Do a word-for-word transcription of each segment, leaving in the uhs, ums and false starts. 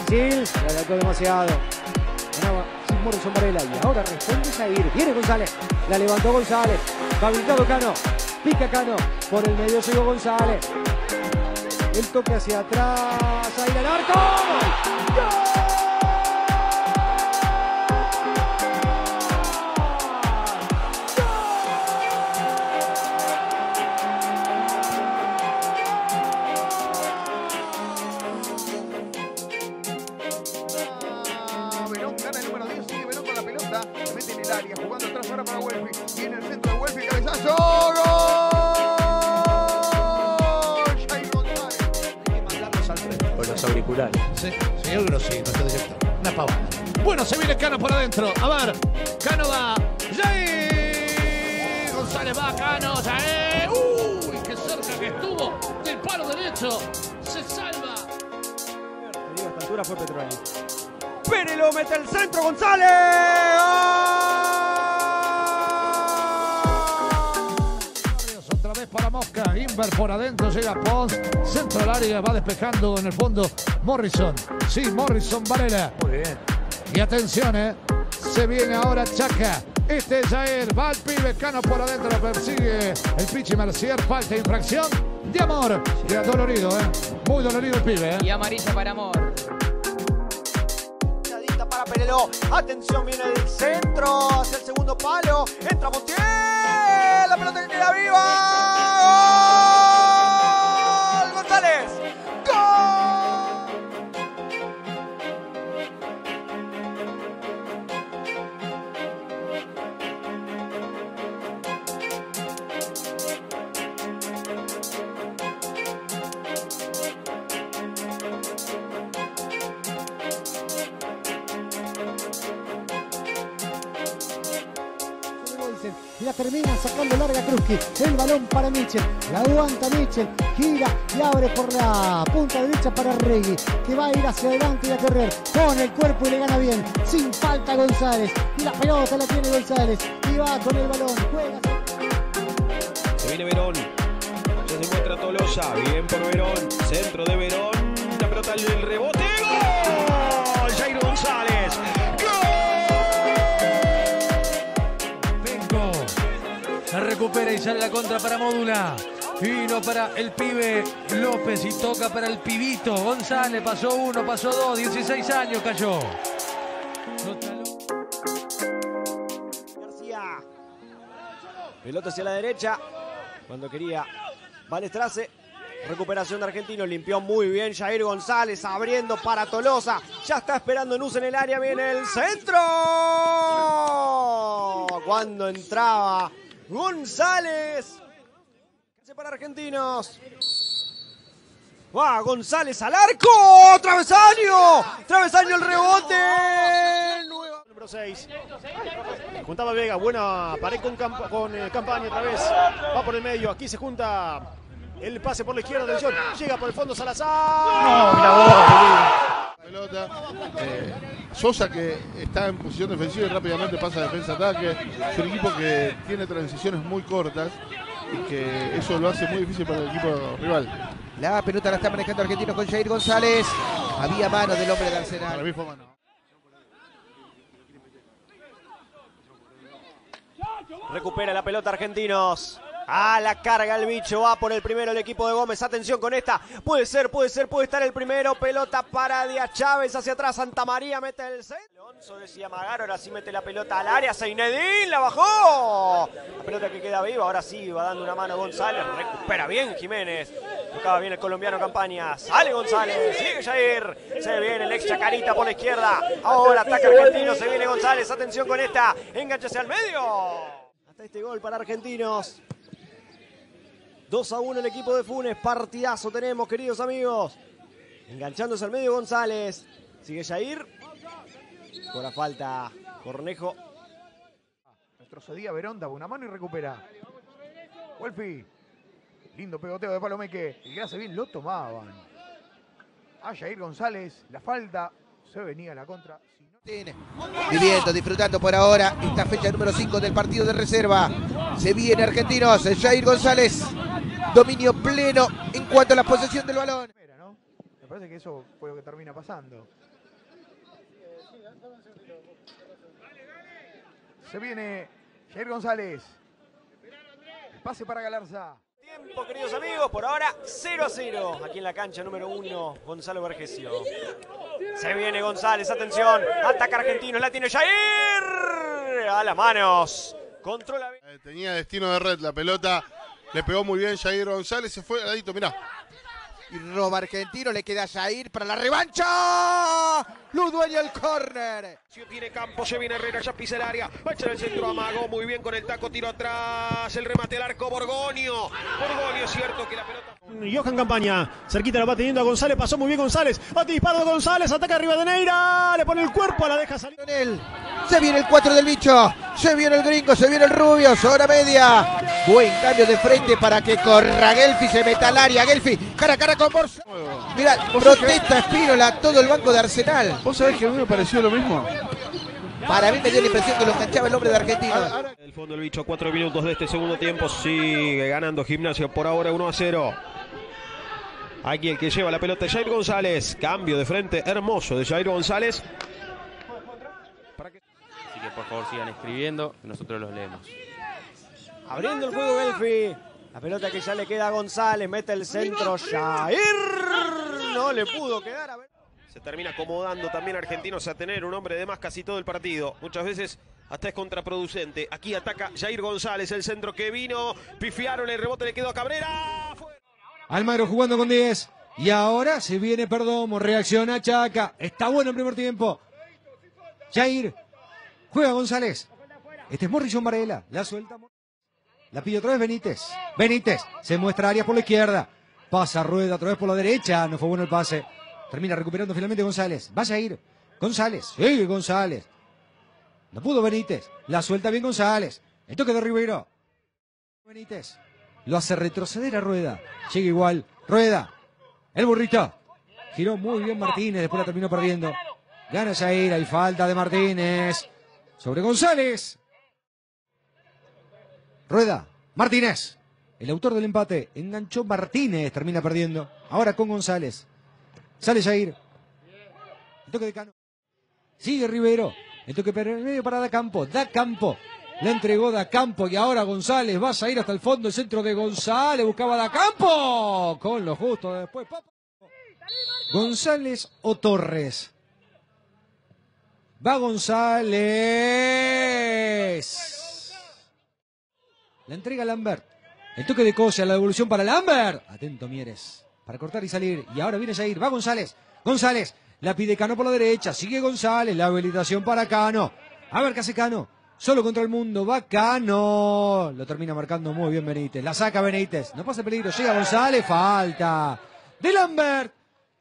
Brasil, la adelantó demasiado. Ganaba sin Morrison Varela y ahora responde Jair. Viene González, la levantó González. Va habilitado Cano, pica Cano, por el medio llegó González. El toque hacia atrás, ahí al arco. ¡Gol! Área, jugando atrás ahora para Welfi. Viene el centro de Welfi, cabezazo. ¡Gol! Jair González. Hay que mandarlos al frente. Con los auriculares. Sí, señor Grossi, nuestro director. Una pavada. Bueno, se viene Cano por adentro. A ver, Cano va. Jair González va, Cano. Jair. Uy, qué cerca que estuvo. Del palo derecho. Se salva. Te digo, a esta altura fue Petroni. Pérez lo mete el centro, González. Otra vez para Mosca, Inver por adentro, llega Pons, centro del área, va despejando en el fondo Morrison. Sí, Morrison Varela. Muy bien. Y atención, eh. Se viene ahora Chaca. Este es Jair, va el pibe, Cano por adentro, lo persigue el Pichi Mercier, falta infracción de Amor. Queda dolorido, eh. Muy dolorido el pibe, eh. Y amarilla para Amor. Para Pereló, atención, viene el centro hacia el segundo palo, entra Montiel, la pelota que queda viva, ¡gol! González, ¡gol! Y la termina sacando larga Kruski. El balón para Michel. La aguanta Michel. Gira y abre por la punta derecha para Regui, que va a ir hacia adelante y a correr con el cuerpo y le gana bien. Sin falta González. Y la pelota la tiene González. Y va con el balón. Juega. Se viene Verón. Ya se muestra Tolosa. Bien por Verón. Centro de Verón. La pelota del rebote. ¡Gol! Jair González. Se recupera y sale la contra para Módula. Fino para el pibe López y toca para el pibito González. Pasó uno, pasó dos, dieciséis años cayó. García. Pelota hacia la derecha. Cuando quería Balestrace. Recuperación de Argentino. Limpió muy bien Jair González. Abriendo para Tolosa. Ya está esperando Nus en el área. Viene el centro. Cuando entraba González. Para Argentinos. Va González al arco. Travesaño. Travesaño el rebote. Nueva. Número seis. Juntaba Vega. Buena pared con, camp con eh, Campaña otra vez. Va por el medio. Aquí se junta el pase por la izquierda. Atención. Llega por el fondo Salazar. No, mira vos. Pelota. Eh, Sosa, que está en posición defensiva y rápidamente pasa a defensa-ataque. Es un equipo que tiene transiciones muy cortas y que eso lo hace muy difícil para el equipo rival. La pelota la está manejando Argentinos con Jair González. Había mano del hombre de Arsenal. Para mí fue mano. Recupera la pelota Argentinos. A la carga el bicho, va por el primero el equipo de Gómez. Atención con esta. Puede ser, puede ser, puede estar el primero. Pelota para Díaz Chávez hacia atrás. Santa María mete el centro. Alonso decía Magar, ahora sí mete la pelota al área. Zeinedín la bajó. La pelota que queda viva, ahora sí va dando una mano González. Recupera bien Jiménez. Tocaba bien el colombiano Campaña. Sale González, sigue Jair. Se viene el ex Chacarita por la izquierda. Ahora ataca Argentino, se viene González. Atención con esta. Engánchese al medio. Hasta este gol para Argentinos. dos a uno el equipo de Funes. Partidazo tenemos, queridos amigos. Enganchándose al medio González. Sigue Jair. Con la falta Cornejo. Retrocedía Verón, daba una mano y recupera. Wolfi. Lindo pegoteo de Palomeque. El que hace bien lo tomaban. A Jair González. La falta. Se venía la contra. Viviendo, disfrutando por ahora esta fecha número cinco del partido de reserva. Se viene Argentinos. Jair González. Dominio pleno en cuanto a la posesión del balón. Me parece que eso fue lo que termina pasando. Se viene Jair González. El pase para Galarza. Tiempo, queridos amigos, por ahora cero a cero. Aquí en la cancha número uno, Gonzalo Vergesio. Se viene González, atención. Ataca Argentinos, la tiene Jair. A las manos. Controla. Eh, tenía destino de red la pelota. Le pegó muy bien Jair González. Se fue al ladito, mirá. Y roba Argentino, le queda a Jair para la revancha. Lo dueña el córner. Tiene campo, se viene Herrera, ya pisa el área. Va a echar el centro, amagó muy bien con el taco, tiro atrás. El remate al arco, Borgonio. Borgonio, es cierto que la pelota. Johan Campaña, cerquita lo va teniendo a González, pasó muy bien González. Bate disparo de González, ataca arriba de Neira. Le pone el cuerpo, la deja salir. Se viene el cuatro del bicho. Se viene el gringo, se viene el rubio. Hora media. Buen cambio de frente para que corra Gelfi, se meta al área. Gelfi, cara a cara con Borja. Mira, protesta Espínola, todo el banco de Arsenal. ¿Vos sabés que a mí me pareció lo mismo? Para mí me dio la impresión que lo enganchaba el hombre de Argentina. El fondo del bicho, cuatro minutos de este segundo tiempo. Sigue ganando Gimnasia por ahora uno a cero. Aquí el que lleva la pelota es Jair González. Cambio de frente hermoso de Jair González. Así que por favor sigan escribiendo, que nosotros los leemos. Abriendo el juego Gelfi. La pelota que ya le queda a González. Mete el centro Jair. No le pudo quedar. A ver. Se termina acomodando también Argentinos a tener un hombre de más casi todo el partido. Muchas veces hasta es contraproducente. Aquí ataca Jair González. El centro que vino. Pifiaron, el rebote le quedó a Cabrera. Almagro jugando con diez. Y ahora se viene Perdomo. Reacciona Chaca. Está bueno el primer tiempo. Jair. Juega González. Este es Morrison Varela. La suelta. La pide otra vez Benítez. Benítez. Se muestra Arias por la izquierda. Pasa Rueda otra vez por la derecha. No fue bueno el pase. Termina recuperando finalmente González. Va a ir. González. Sigue González. No pudo Benítez. La suelta bien González. El toque de Ribeiro. Benítez. Lo hace retroceder a Rueda. Llega igual. Rueda. El burrito. Giró muy bien Martínez. Después la terminó perdiendo. Gana Jair. Hay falta de Martínez. Sobre González. Rueda. Martínez. El autor del empate. Enganchó Martínez. Termina perdiendo. Ahora con González. Sale Jair. El toque de Cano. Sigue Rivero. El toque para el medio para Da Campo. Da Campo. Le entregó Da Campo y ahora González va a ir hasta el fondo. El centro de González. Buscaba Da Campo. Con lo justo después. González o Torres. Va González. La entrega Lambert. El toque de Cosia. La devolución para Lambert. Atento Mieres. Para cortar y salir. Y ahora viene Jair. Va González. González. La pide Cano por la derecha. Sigue González. La habilitación para Cano. A ver qué hace Cano. Solo contra el mundo. Va Cano. Lo termina marcando muy bien Benítez. La saca Benítez. No pasa peligro. Llega González. Falta de Lambert.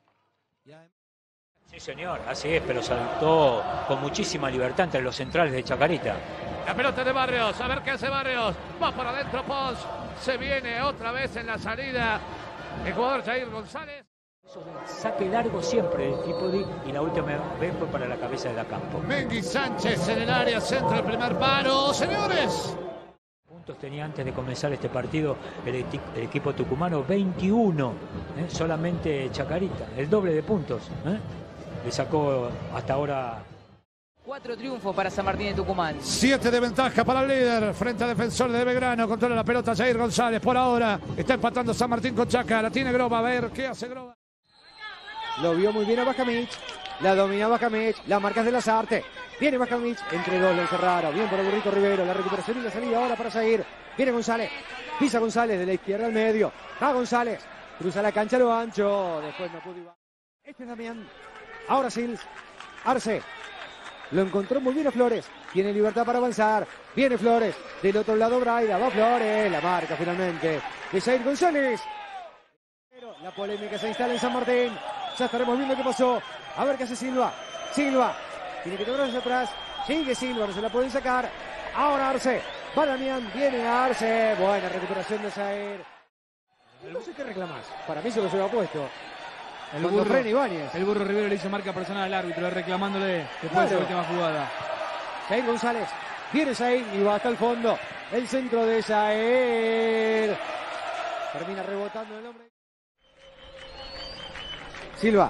Sí, señor. Así es. Pero saltó con muchísima libertad entre los centrales de Chacarita. La pelota de Barrios. A ver qué hace Barrios. Va por adentro Pons. Se viene otra vez en la salida el jugador Jair González. Saque largo siempre del Tripodi y la última vez fue para la cabeza de Da Campo. Mengui Sánchez en el área, centro el primer paro. Señores. Puntos tenía antes de comenzar este partido el, el equipo tucumano, veintiuno. ¿eh? Solamente Chacarita, el doble de puntos. ¿eh? Le sacó hasta ahora. Cuatro triunfos para San Martín de Tucumán. Siete de ventaja para el líder frente a Defensor de Belgrano. Controla la pelota Jair González. Por ahora está empatando San Martín con Chaca. La tiene Groba. A ver qué hace Groba. Lo vio muy bien a Bajamic. La domina Bajamic. La marcas de Lazarte. Viene Bajamic. Entre dos lo encerraron. Bien por el burrito Rivero. La recuperación y la salida ahora para Jair. Viene González. Pisa González de la izquierda al medio. Va González. Cruza la cancha a lo ancho. Después no pudo. Este es Damián. Ahora Sils. Arce. Lo encontró muy bien a Flores. Tiene libertad para avanzar. Viene Flores. Del otro lado Braida. Va Flores. La marca finalmente de Jair González. La polémica se instala en San Martín. Ya estaremos viendo qué pasó. A ver qué hace Silva. Silva. Tiene que tocar hacia atrás. Sigue Silva. No se la pueden sacar. Ahora Arce. Va Damián. Viene Arce. Buena recuperación de Jair. No sé qué reclamas. Para mí se lo lleva puesto. El burro, el burro Rivero le hizo marca personal al árbitro, reclamándole después de la última jugada. Jair González, viene Jair y va hasta el fondo. El centro de Jair. Termina rebotando el hombre. Silva.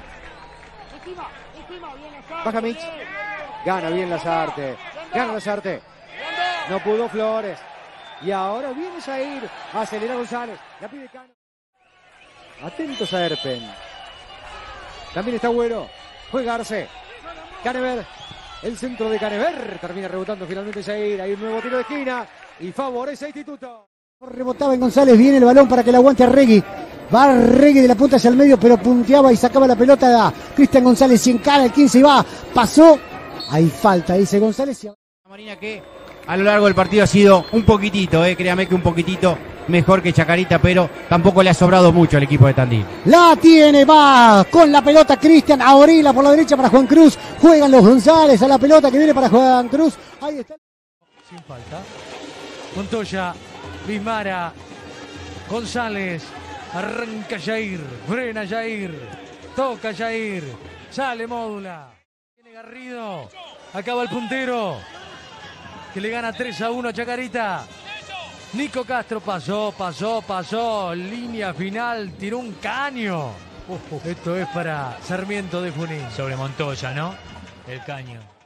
Baja Mitch. Gana bien Lazarte. Gana Lazarte. No pudo Flores. Y ahora viene Jair. Acelera González. La pide Cano. Atentos a Erpen. También está Güero. Juega Arce. Canever. El centro de Canever. Termina rebotando finalmente Jair. Hay un nuevo tiro de esquina. Y favorece a Instituto. Rebotaba en González. Viene el balón para que la aguante a Regui. Va Regui de la punta hacia el medio, pero punteaba y sacaba la pelota a Cristian González. Y encara el quince y va. Pasó. Hay falta, dice González. Y... Marina que a lo largo del partido ha sido un poquitito, eh, créame que un poquitito mejor que Chacarita, pero tampoco le ha sobrado mucho al equipo de Tandil. La tiene, va con la pelota Cristian, Aurila por la derecha para Juan Cruz, juegan los González a la pelota que viene para Juan Cruz, ahí está. Sin falta. Montoya, Bismara, González, arranca Jair, frena Jair, toca Jair, sale Módula, viene Garrido, acaba el puntero, que le gana tres a uno a Chacarita. Nico Castro pasó, pasó, pasó, línea final, tiró un caño. Uh, uh, esto es para Sarmiento de Junín. Sobre Montoya, ¿no? El caño.